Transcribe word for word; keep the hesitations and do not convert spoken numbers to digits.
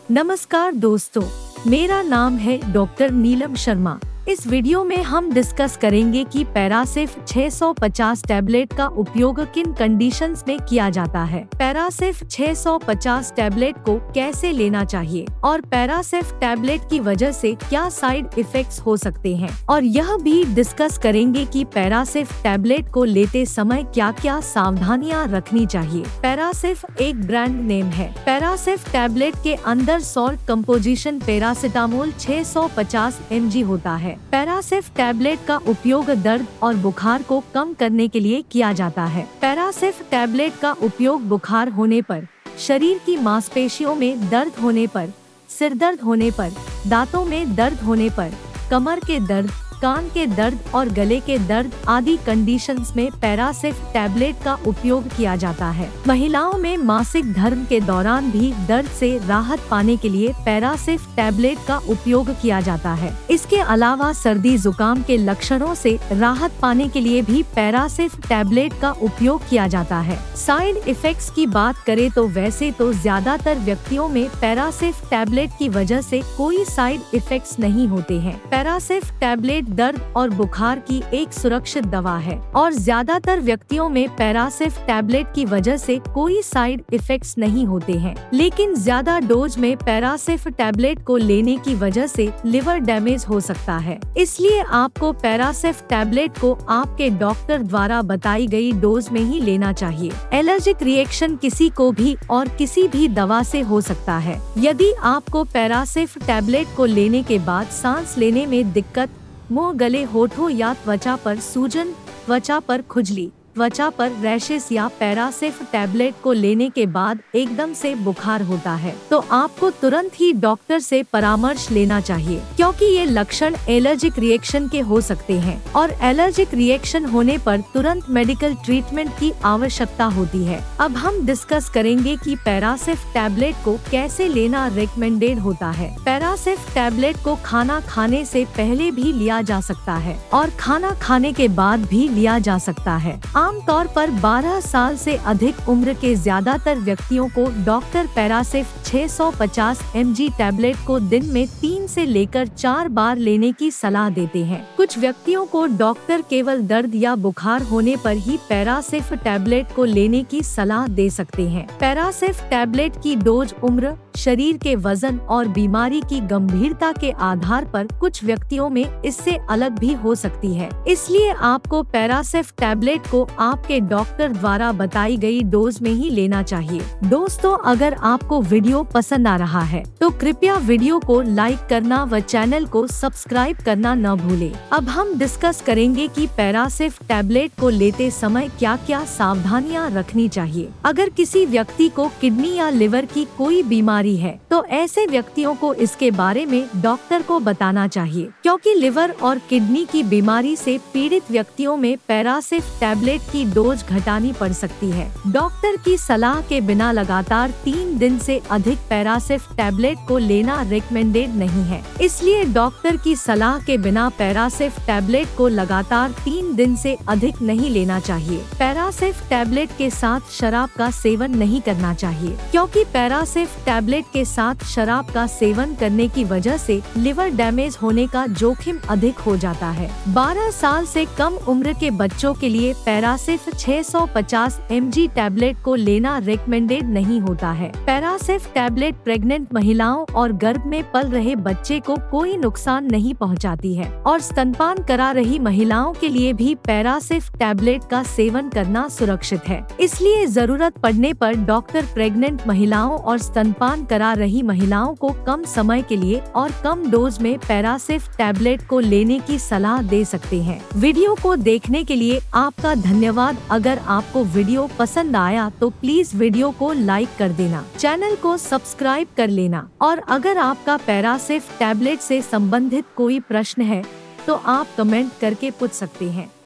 नमस्कार दोस्तों, मेरा नाम है डॉक्टर नीलम शर्मा। इस वीडियो में हम डिस्कस करेंगे कि पैरासिफ छह सौ पचास टैबलेट का उपयोग किन कंडीशंस में किया जाता है, पैरासिफ छह सौ पचास टैबलेट को कैसे लेना चाहिए और पैरासिफ टैबलेट की वजह से क्या साइड इफेक्ट्स हो सकते हैं, और यह भी डिस्कस करेंगे कि पैरासिफ टैबलेट को लेते समय क्या क्या सावधानियां रखनी चाहिए। पैरासिफ एक ब्रांड नेम है। पैरासिफ टैबलेट के अंदर सॉल्ट कंपोजिशन पैरासिटामोल छह सौ पचास एम जी होता है। पैरासिफ टैबलेट का उपयोग दर्द और बुखार को कम करने के लिए किया जाता है। पैरासिफ टैबलेट का उपयोग बुखार होने पर, शरीर की मांसपेशियों में दर्द होने पर, सिर दर्द होने पर, दांतों में दर्द होने पर, कमर के दर्द, कान के दर्द और गले के दर्द आदि कंडीशंस में पैरासिफ टैबलेट का उपयोग किया जाता है। महिलाओं में मासिक धर्म के दौरान भी दर्द से राहत पाने के लिए पैरासिफ टैबलेट का उपयोग किया जाता है। इसके अलावा सर्दी जुकाम के लक्षणों से राहत पाने के लिए भी पैरासिफ टैबलेट का उपयोग किया जाता है। साइड इफेक्ट्स की बात करें तो वैसे तो ज्यादातर व्यक्तियों में पैरासिफ टैबलेट की वजह से कोई साइड इफेक्ट्स नहीं होते हैं। पैरासिफ टैबलेट दर्द और बुखार की एक सुरक्षित दवा है और ज्यादातर व्यक्तियों में पैरासिफ टैबलेट की वजह से कोई साइड इफेक्ट्स नहीं होते हैं। लेकिन ज्यादा डोज में पैरासिफ टैबलेट को लेने की वजह से लिवर डैमेज हो सकता है। इसलिए आपको पैरासिफ टैबलेट को आपके डॉक्टर द्वारा बताई गई डोज में ही लेना चाहिए। एलर्जिक रिएक्शन किसी को भी और किसी भी दवा से हो सकता है। यदि आपको पैरासिफ टैबलेट को लेने के बाद सांस लेने में दिक्कत, मुंह, गले, होठों या त्वचा पर सूजन, त्वचा पर खुजली, त्वचा पर रैशेस या पैरासिफ टैबलेट को लेने के बाद एकदम से बुखार होता है, तो आपको तुरंत ही डॉक्टर से परामर्श लेना चाहिए, क्योंकि ये लक्षण एलर्जिक रिएक्शन के हो सकते हैं और एलर्जिक रिएक्शन होने पर तुरंत मेडिकल ट्रीटमेंट की आवश्यकता होती है। अब हम डिस्कस करेंगे कि पैरासिफ टैबलेट को कैसे लेना रिकमेंडेड होता है। पैरासिफ टैबलेट को खाना खाने से पहले भी लिया जा सकता है और खाना खाने के बाद भी लिया जा सकता है। आमतौर पर बारह साल से अधिक उम्र के ज्यादातर व्यक्तियों को डॉक्टर पैरासिफ छह सौ पचास एम जी टैबलेट को दिन में तीन से लेकर चार बार लेने की सलाह देते हैं। कुछ व्यक्तियों को डॉक्टर केवल दर्द या बुखार होने पर ही पैरासिफ टैबलेट को लेने की सलाह दे सकते हैं। पैरासिफ टैबलेट की डोज उम्र, शरीर के वजन और बीमारी की गंभीरता के आधार पर कुछ व्यक्तियों में इससे अलग भी हो सकती है। इसलिए आपको पैरासिफ टैबलेट को आपके डॉक्टर द्वारा बताई गई डोज में ही लेना चाहिए। दोस्तों, अगर आपको वीडियो पसंद आ रहा है तो कृपया वीडियो को लाइक करना व चैनल को सब्सक्राइब करना न भूलें। अब हम डिस्कस करेंगे कि पैरासिफ टैबलेट को लेते समय क्या क्या सावधानियां रखनी चाहिए। अगर किसी व्यक्ति को किडनी या लिवर की कोई बीमारी है तो ऐसे व्यक्तियों को इसके बारे में डॉक्टर को बताना चाहिए, क्योंकि लिवर और किडनी की बीमारी से पीड़ित व्यक्तियों में पैरासिफ टैबलेट की डोज घटानी पड़ सकती है। डॉक्टर की सलाह के बिना लगातार तीन दिन से अधिक पैरासिफ टैबलेट को लेना रिकमेंडेड नहीं है। इसलिए डॉक्टर की सलाह के बिना पैरासिफ टैबलेट को लगातार तीन दिन से अधिक नहीं लेना चाहिए। पैरासिफ टैबलेट के साथ शराब का सेवन नहीं करना चाहिए, क्योंकि पैरासिफ टैबलेट के साथ शराब का सेवन करने की वजह से लिवर डैमेज होने का जोखिम अधिक हो जाता है। बारह साल से कम उम्र के बच्चों के लिए पैरासिफ छह सौ पचास एम जी टैबलेट को लेना रिकमेंडेड नहीं होता है। पैरासिफ टैबलेट प्रेग्नेंट महिलाओं और गर्भ में पल रहे बच्चे को कोई नुकसान नहीं पहुंचाती है और स्तनपान करा रही महिलाओं के लिए भी पैरासिफ टैबलेट का सेवन करना सुरक्षित है। इसलिए जरूरत पड़ने पर डॉक्टर प्रेग्नेंट महिलाओं और स्तनपान करा रही महिलाओं को कम समय के लिए और कम डोज में पैरासिफ टैबलेट को लेने की सलाह दे सकते हैं। वीडियो को देखने के लिए आपका धन्यवाद। अगर आपको वीडियो पसंद आया तो प्लीज वीडियो को लाइक कर देना, चैनल को सब्सक्राइब कर लेना, और अगर आपका पैरासिफ टैबलेट से संबंधित कोई प्रश्न है तो आप कमेंट करके पूछ सकते हैं।